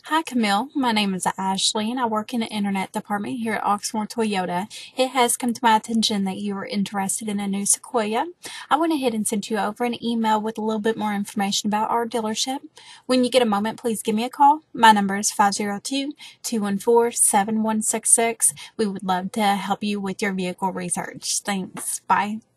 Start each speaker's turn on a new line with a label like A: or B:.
A: Hi, Camille. My name is Ashley, and I work in the Internet department here at Oxmoor Toyota. It has come to my attention that you were interested in a new Sequoia. I went ahead and sent you over an email with a little bit more information about our dealership. When you get a moment, please give me a call. My number is 502-214-7166. We would love to help you with your vehicle research. Thanks. Bye.